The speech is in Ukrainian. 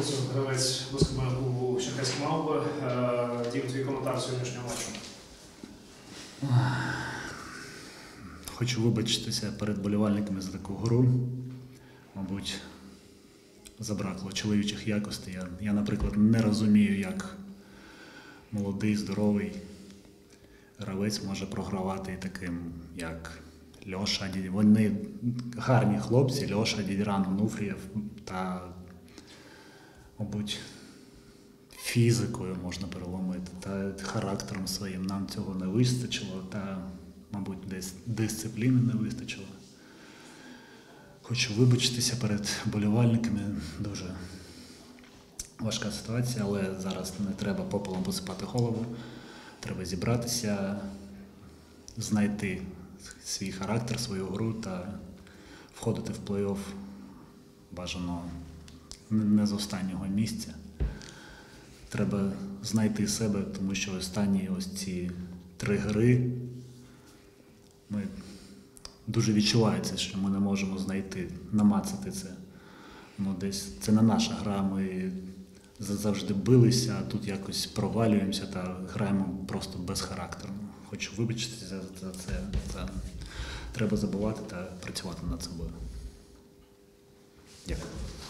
Фурсов, гравець баскетбольного клубу Черкаські Мавпи. Дім, твій коментар сьогоднішнього матчу. Хочу вибачитися перед болівальниками за таку гру. Мабуть, забракло чоловічих якостей. Я, наприклад, не розумію, як молодий, здоровий гравець може програвати і таким, як Льоша, вони гарні хлопці, Льоша, Дідіран, Онуфрієв, та, мабуть, фізикою можна переломити, та характером своїм нам цього не вистачило, та, мабуть, десь дисципліни не вистачило. Хочу вибачитися перед болівальниками, дуже важка ситуація, але зараз не треба попелом посипати голову, треба зібратися, знайти свій характер, свою гру та входити в плей-офф бажано не з останнього місця. Треба знайти себе, тому що останні ось ці 3 гри дуже відчувається, що ми не можемо знайти, намацати це. Десь це не наша гра, ми завжди билися, а тут якось провалюємося та граємо просто безхарактерно. Хочу вибачитися за це. Треба забувати та працювати над собою. Дякую.